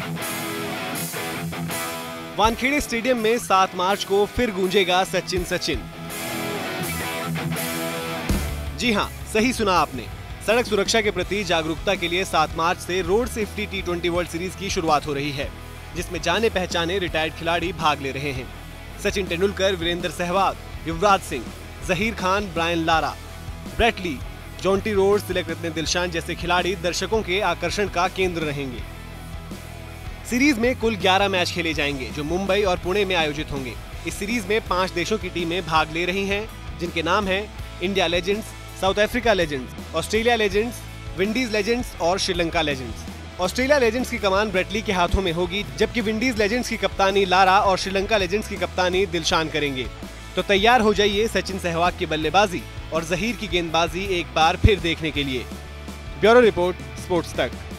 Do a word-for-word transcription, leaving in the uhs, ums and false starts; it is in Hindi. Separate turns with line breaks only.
वानखेड़े स्टेडियम में सात मार्च को फिर गूंजेगा सचिन सचिन। जी हां, सही सुना आपने। सड़क सुरक्षा के प्रति जागरूकता के लिए सात मार्च से road safety T twenty world series की शुरुआत हो रही है, जिसमें जाने पहचाने रिटायर्ड खिलाड़ी भाग ले रहे हैं। Sachin Tendulkar, Virender Sehwag, Yuvraj Singh, Zaheer Khan, Brian Lara, Brett Lee, Jonty Rhodes, Tillakaratne Dilshan जैसे खिलाड़ी दर्शकों के आकर्षण का केंद्र रहेंगे। सीरीज में कुल ग्यारह मैच खेले जाएंगे, जो मुंबई और पुणे में आयोजित होंगे। इस सीरीज में पांच देशों की टीमें भाग ले रही हैं, जिनके नाम हैं India Legends, South Africa Legends, Australia Legends, Windies Legends और श्रीलंका लेजेंड्स। ऑस्ट्रेलिया लेजेंड्स की कमान ब्रेट ली के हाथों में होगी, जबकि विंडीज लेजेंड्स की कप्तानी लारा और श्रीलंका लेजेंड्स की कप्तानी दिलशान करेंगे। तो तैयार हो जाइए सचिन सहवाग की बल्लेबाजी और जहीर की गेंदबाजी एक बार फिर देखने के लिए। ब्यूरो रिपोर्ट, स्पोर्ट्स तक।